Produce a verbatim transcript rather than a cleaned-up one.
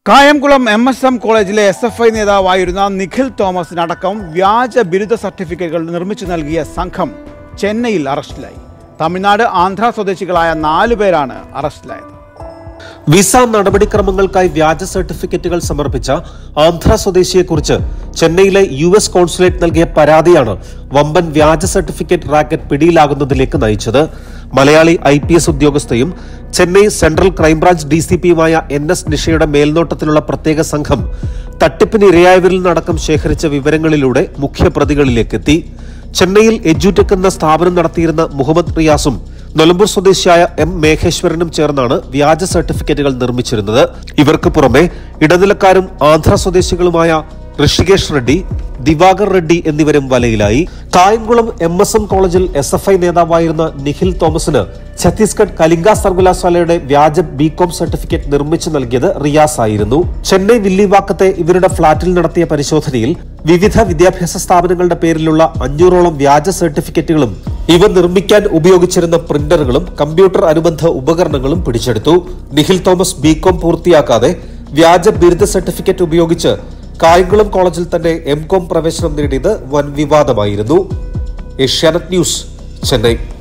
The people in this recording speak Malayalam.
കായംകുളം എം എസ് എം കോളേജിലെ എസ് എഫ് ഐ നേതാവായിരുന്ന നിഖിൽ തോമസിനടക്കം വ്യാജ ബിരുദ സർട്ടിഫിക്കറ്റുകൾ നിർമ്മിച്ചു നൽകിയ സംഘം ചെന്നൈയിൽ അറസ്റ്റിലായി. തമിഴ്നാട് ആന്ധ്ര സ്വദേശികളായ നാലു പേരാണ് അറസ്റ്റിലായത്. വിസ നടപടിക്രമങ്ങൾക്കായി വ്യാജ സർട്ടിഫിക്കറ്റുകൾ സമർപ്പിച്ച ആന്ധ്ര സ്വദേശിയെക്കുറിച്ച് ചെന്നൈയിലെ യു എസ് കോൺസുലേറ്റ് നൽകിയ പരാതിയാണ് വമ്പൻ വ്യാജ സർട്ടിഫിക്കറ്റ് റാക്കറ്റ് പിടിയിലാകുന്നതിലേക്ക് നയിച്ചത്. മലയാളി ഐ പി എസ് ഉദ്യോഗസ്ഥയും Chennai central crime branch D C പിയുമായ എൻ എസ് നിഷയുടെ മേൽനോട്ടത്തിലുള്ള പ്രത്യേക സംഘം തട്ടിപ്പിന് ഇരയായവരിൽ നിന്നടക്കം ശേഖരിച്ച വിവരങ്ങളിലൂടെ മുഖ്യപ്രതികളിലേക്കെത്തി. ചെന്നൈയിൽ എഡ്യൂടെക് എന്ന സ്ഥാപനം നടത്തിയിരുന്ന മുഹമ്മദ് റിയാസും നിലമ്പൂർ സ്വദേശിയായ എം മേഘേശ്വരനും ചേർന്നാണ് വ്യാജ സർട്ടിഫിക്കറ്റുകൾ നിർമ്മിച്ചിരുന്നത്. ഇവർക്ക് പുറമെ ഇടനിലക്കാരും ആന്ധ്ര സ്വദേശികളുമായ ഋഷികേഷ് റെഡ്ഡി, ദിവാകർ റെഡ്ഡി എന്നിവരും വലയിലായി. കായംകുളം എം എസ് എം കോളേജിൽ എസ് എഫ് ഐ നേതാവായിരുന്ന നിഖിൽ തോമസിന് ഛത്തീസ്ഗഡ് കലിംഗ സർവകലാശാലയുടെ വ്യാജ ബികോം സർട്ടിഫിക്കറ്റ് നിർമ്മിച്ചു നൽകിയത് റിയാസ് ആയിരുന്നു. ചെന്നൈ വില്ലിവാക്കത്തെ ഇവരുടെ ഫ്ളാറ്റിൽ നടത്തിയ പരിശോധനയിൽ വിവിധ വിദ്യാഭ്യാസ സ്ഥാപനങ്ങളുടെ പേരിലുള്ള അഞ്ഞൂറോളം വ്യാജ സർട്ടിഫിക്കറ്റുകളും ഇവ നിർമ്മിക്കാൻ ഉപയോഗിച്ചിരുന്ന പ്രിന്ററുകളും കമ്പ്യൂട്ടർ അനുബന്ധ ഉപകരണങ്ങളും പിടിച്ചെടുത്തു. നിഖിൽ തോമസ് ബികോം പൂർത്തിയാക്കാതെ വ്യാജ ബിരുദ സർട്ടിഫിക്കറ്റ് ഉപയോഗിച്ച് കായംകുളം കോളേജിൽ തന്നെ എം കോം പ്രവേശനം നേടിയത് വൻ വിവാദമായിരുന്നു. ഏഷ്യാനെറ്റ് ന്യൂസ്, ചെന്നൈ.